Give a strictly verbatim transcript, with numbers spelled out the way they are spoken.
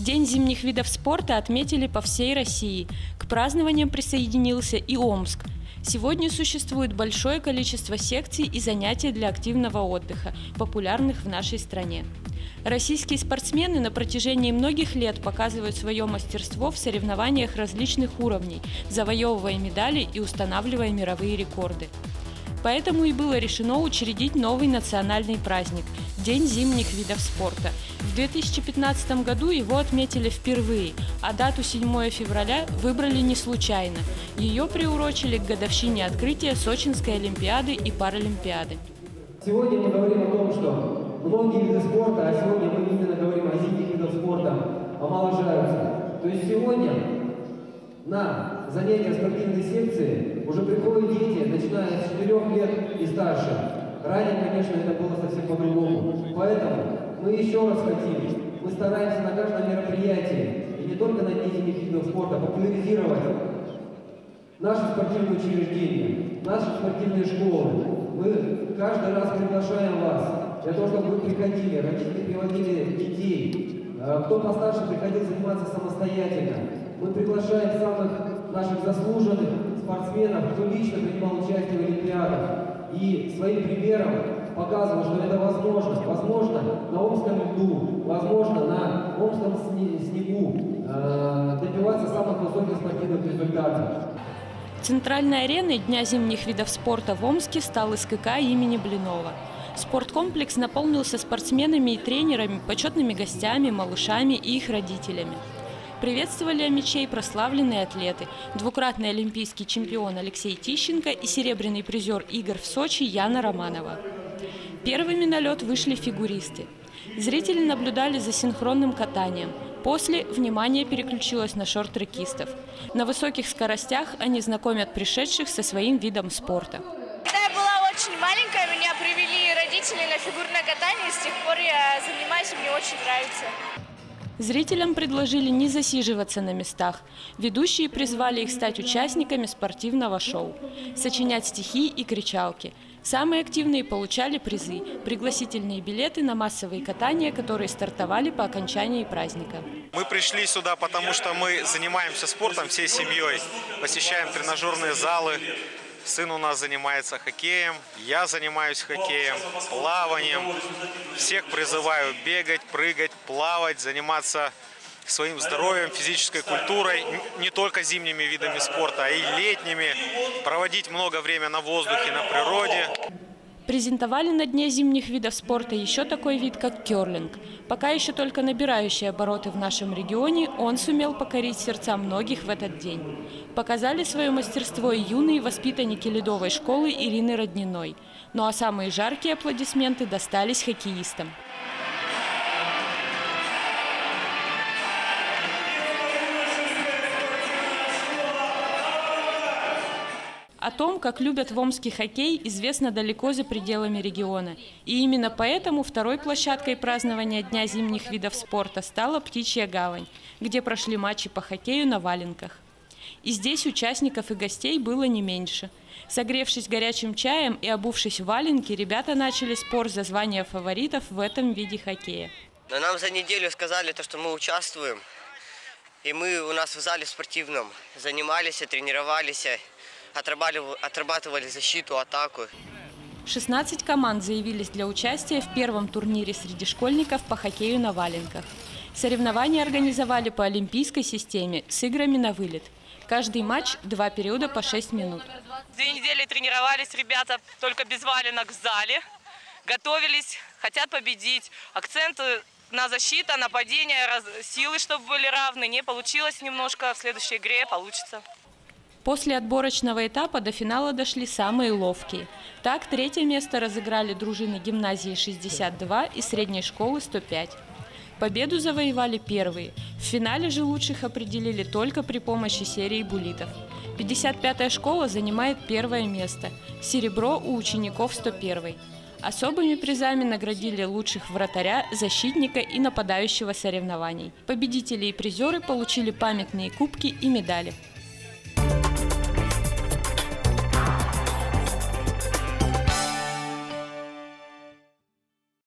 День зимних видов спорта отметили по всей России. К празднованиям присоединился и Омск. Сегодня существует большое количество секций и занятий для активного отдыха, популярных в нашей стране. Российские спортсмены на протяжении многих лет показывают свое мастерство в соревнованиях различных уровней, завоевывая медали и устанавливая мировые рекорды. Поэтому и было решено учредить новый национальный праздник – День зимних видов спорта. В две тысячи пятнадцатом году его отметили впервые, а дату седьмое февраля выбрали не случайно. Ее приурочили к годовщине открытия Сочинской Олимпиады и Паралимпиады. Сегодня мы говорим о том, что многие виды спорта, а сегодня мы именно говорим о зимних видах спорта, омоложаются. То есть сегодня на занятия спортивной секции уже приходят дети, начиная с четырёх лет и старше. Ранее, конечно, это было совсем по-другому. Поэтому мы еще раз хотим, мы стараемся на каждом мероприятии, и не только на дне зимних видов спорта, популяризировать наши спортивные учреждения, наши спортивные школы. Мы каждый раз приглашаем вас для того, чтобы вы приходили, родители приводили детей, кто постарше приходил заниматься самостоятельно. Мы приглашаем самых наших заслуженных спортсменов, кто лично принимал участие в Олимпиадах и своим примером показывал, что это возможно. Возможно на омском льду, возможно на омском снегу э, добиваться самых высоких спортивных результатов. Центральной ареной Дня зимних видов спорта в Омске стал СКК имени Блинова. Спорткомплекс наполнился спортсменами и тренерами, почетными гостями, малышами и их родителями. Приветствовали омичей прославленные атлеты, двукратный олимпийский чемпион Алексей Тищенко и серебряный призер игр в Сочи Яна Романова. Первыми на лед вышли фигуристы. Зрители наблюдали за синхронным катанием. После внимание переключилось на шорт-трекистов. На высоких скоростях они знакомят пришедших со своим видом спорта. Когда я была очень маленькая, меня привели родители на фигурное катание, и с тех пор я занимаюсь, и мне очень нравится. Зрителям предложили не засиживаться на местах. Ведущие призвали их стать участниками спортивного шоу, сочинять стихи и кричалки. Самые активные получали призы – пригласительные билеты на массовые катания, которые стартовали по окончании праздника. Мы пришли сюда, потому что мы занимаемся спортом всей семьей, посещаем тренажерные залы. Сын у нас занимается хоккеем, я занимаюсь хоккеем, плаванием. Всех призываю бегать, прыгать, плавать, заниматься своим здоровьем, физической культурой, не только зимними видами спорта, а и летними, проводить много времени на воздухе, на природе. Презентовали на Дне зимних видов спорта еще такой вид, как керлинг. Пока еще только набирающий обороты в нашем регионе, он сумел покорить сердца многих в этот день. Показали свое мастерство и юные воспитанники ледовой школы Ирины Родниной. Ну а самые жаркие аплодисменты достались хоккеистам. О том, как любят в Омске хоккей, известно далеко за пределами региона. И именно поэтому второй площадкой празднования Дня зимних видов спорта стала Птичья гавань, где прошли матчи по хоккею на валенках. И здесь участников и гостей было не меньше. Согревшись горячим чаем и обувшись в валенки, ребята начали спор за звание фаворитов в этом виде хоккея. Но нам за неделю сказали, то, что мы участвуем. И мы у нас в зале спортивном занимались, тренировались. Отрабатывали защиту, атаку. шестнадцать команд заявились для участия в первом турнире среди школьников по хоккею на валенках. Соревнования организовали по олимпийской системе с играми на вылет. Каждый матч – два периода по шесть минут. Две недели тренировались ребята только без валенок в зале. Готовились, хотят победить. Акценты на защиту, нападение, силы, чтобы были равны. Не получилось немножко, в следующей игре получится. После отборочного этапа до финала дошли самые ловкие. Так, третье место разыграли дружины гимназии шестьдесят два и средней школы сто пять. Победу завоевали первые. В финале же лучших определили только при помощи серии буллитов. пятьдесят пятая школа занимает первое место. Серебро у учеников сто первой. Особыми призами наградили лучших вратаря, защитника и нападающего соревнований. Победители и призеры получили памятные кубки и медали.